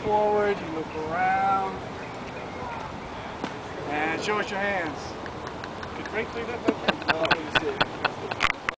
forward, you look around, and show us your hands. Could Ray clean up that thing? Let me see.